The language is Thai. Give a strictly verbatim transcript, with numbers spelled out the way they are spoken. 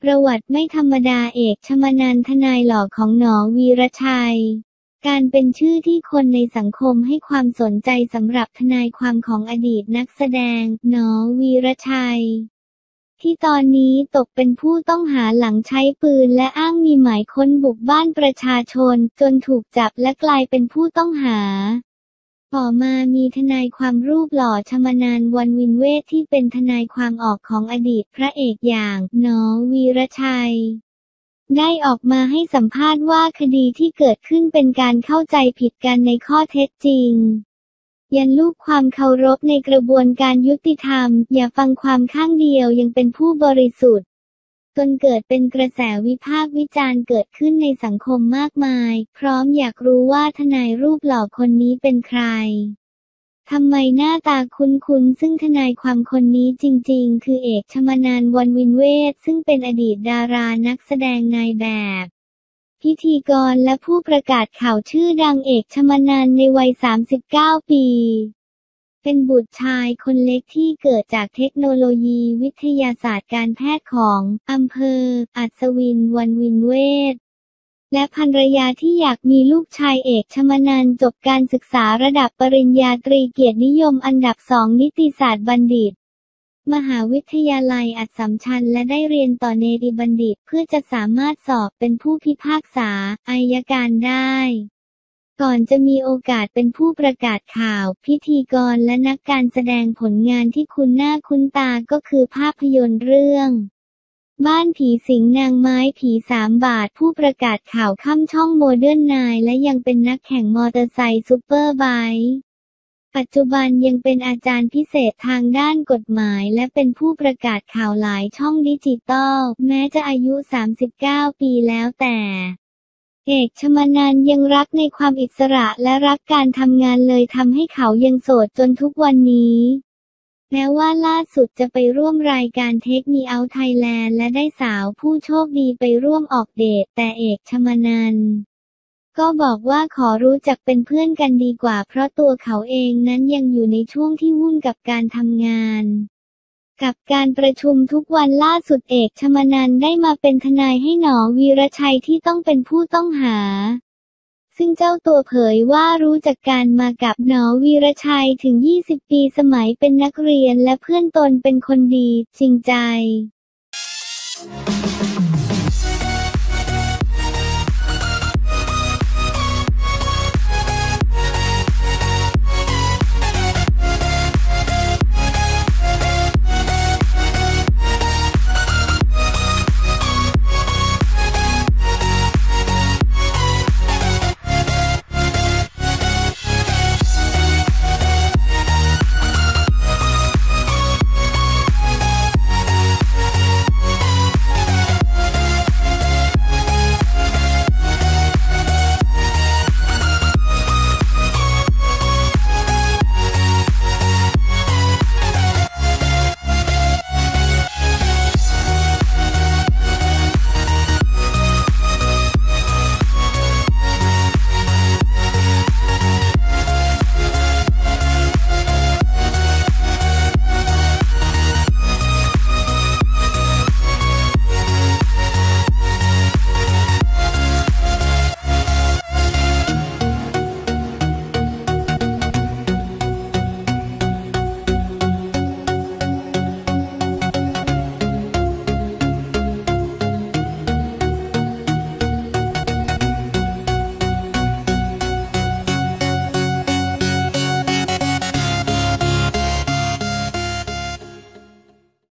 ประวัติไม่ธรรมดาเอกชมนันท์ทนายหล่อของหนอวีรชัยการเป็นชื่อที่คนในสังคมให้ความสนใจสำหรับทนายความของอดีตนักแสดงหนอวีรชัยที่ตอนนี้ตกเป็นผู้ต้องหาหลังใช้ปืนและอ้างมีหมายค้นบุกบ้านประชาชนจนถูกจับและกลายเป็นผู้ต้องหาต่อมามีทนายความรูปหล่อชมนันท์ วรรณวินเวชที่เป็นทนายความออกของอดีตพระเอกอย่างหนอวีรชัยได้ออกมาให้สัมภาษณ์ว่าคดีที่เกิดขึ้นเป็นการเข้าใจผิดกันในข้อเท็จจริงยันลูกความเคารพในกระบวนการยุติธรรมอย่าฟังความข้างเดียวยังเป็นผู้บริสุทธิ์จนเกิดเป็นกระแสวิพากษ์วิจารณ์เกิดขึ้นในสังคมมากมายพร้อมอยากรู้ว่าทนายรูปหล่อคนนี้เป็นใครทำไมหน้าตาคุ้นๆซึ่งทนายความคนนี้จริงๆคือเอกชมนันท์ วรรณวินเวชซึ่งเป็นอดีตดารานักแสดงนายแบบพิธีกรและผู้ประกาศข่าวชื่อดังเอกชมนันท์ในวัยสามสิบเก้าปีเป็นบุตรชายคนเล็กที่เกิดจากเทคโนโลยีวิทยาศาสตร์การแพทย์ของอำเภออัศวิน วรรณวินเวชและภรรยาที่อยากมีลูกชายเอกชมนันท์จบการศึกษาระดับปริญญาตรีเกียรตินิยมอันดับสองนิติศาสตร์บัณฑิตมหาวิทยาลัยอัสสัมชัญและได้เรียนต่อเนติบัณฑิตเพื่อจะสามารถสอบเป็นผู้พิพากษาอัยการได้ก่อนจะมีโอกาสเป็นผู้ประกาศข่าวพิธีกรและนักการแสดงผลงานที่คุ้นหน้าคุ้นตาก็คือภาพยนตร์เรื่องบ้านผีสิงนางไม้ผีสามบาทผู้ประกาศข่าวค่ำช่องโมเดิร์นไนน์และยังเป็นนักแข่งมอเตอร์ไซค์ซุปเปอร์ไบค์ปัจจุบันยังเป็นอาจารย์พิเศษทางด้านกฎหมายและเป็นผู้ประกาศข่าวหลายช่องดิจิตอลแม้จะอายุสามสิบเก้าปีแล้วแต่เอกชมนันท์ยังรักในความอิสระและรักการทำงานเลยทำให้เขายังโสดจนทุกวันนี้แม้ว่าล่าสุดจะไปร่วมรายการเทคมีเอาท์ไทยแลนด์และได้สาวผู้โชคดีไปร่วมออกเดทแต่เอกชมนันท์ก็บอกว่าขอรู้จักเป็นเพื่อนกันดีกว่าเพราะตัวเขาเองนั้นยังอยู่ในช่วงที่วุ่นกับการทำงานกับการประชุมทุกวันล่าสุดเอกชมนันท์ได้มาเป็นทนายให้หนอวีรชัยที่ต้องเป็นผู้ต้องหาซึ่งเจ้าตัวเผยว่ารู้จักกันมากับหนอวีรชัยถึงยี่สิบปีสมัยเป็นนักเรียนและเพื่อนตนเป็นคนดีจริงใจ